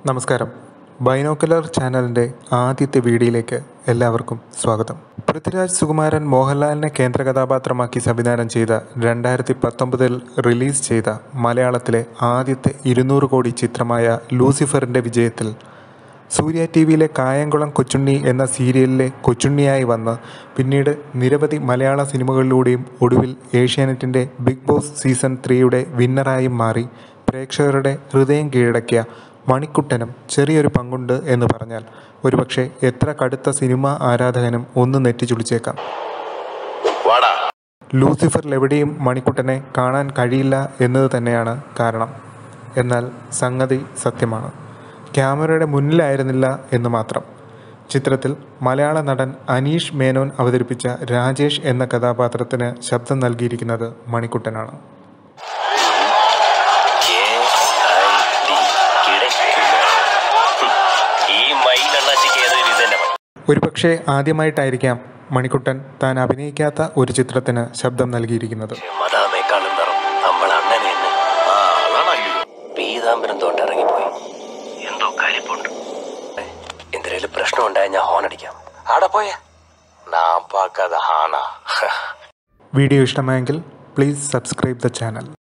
നമസ്കാരം. ബൈനോക്കുലർ ചാനലിൻ്റെ ആദ്യത്തെ വീഡിയോയിലേക്ക് എല്ലാവർക്കും സ്വാഗതം. പൃഥ്വിരാജ് സുകുമാരൻ മോഹൻലാലിനെ കേന്ദ്ര കഥാപാത്രമാക്കി സംവിധാനം ചെയ്ത 2019 റിലീസ് ചെയ്ത മലയാളത്തിലെ ആദ്യത്തെ 200 കോടി ചിത്രമായ ലൂസിഫറിൻ്റെ വിജയത്തിൽ സൂര്യ ടിവിയിലെ കായംകുളം കൊച്ചുണ്ണി എന്ന സീരിയലിലെ കൊച്ചുണ്ണിയായി വന്ന് പിന്നീട് നിരവധി മലയാള സിനിമകളിലൂടെയും ഒടുവിൽ ഏഷ്യാനെറ്റിൻ്റെ ബിഗ് ബോസ് സീസൺ 3യുടെ വിന്നറായും മാറി പ്രേക്ഷകരുടെ ഹൃദയം കീഴടക്കിയ മണിക്കുട്ടനും ചെറിയൊരു പങ്കുണ്ട് എന്ന് പറഞ്ഞാൽ ഒരുപക്ഷെ എത്ര കടുത്ത സിനിമാ ആരാധകനും ഒന്ന് നെറ്റിച്ചുളിച്ചേക്കാം. ലൂസിഫറിലെവിടെയും മണിക്കുട്ടനെ കാണാൻ കഴിയില്ല എന്നത് തന്നെയാണ് കാരണം. എന്നാൽ സംഗതി സത്യമാണ്. ക്യാമറയുടെ മുന്നിലായിരുന്നില്ല എന്ന് മാത്രം. ചിത്രത്തിൽ മലയാള നടൻ അനീഷ് മേനോൻ അവതരിപ്പിച്ച രാജേഷ് എന്ന കഥാപാത്രത്തിന് ശബ്ദം നൽകിയിരിക്കുന്നത് മണിക്കുട്ടനാണ്. ഒരുപക്ഷെ ആദ്യമായിട്ടായിരിക്കാം മണിക്കുട്ടൻ താൻ അഭിനയിക്കാത്ത ഒരു ചിത്രത്തിന് ശബ്ദം നൽകിയിരിക്കുന്നത്. വീഡിയോ ഇഷ്ടമായെങ്കിൽ പ്ലീസ് സബ്സ്ക്രൈബ് ദ ചാനൽ.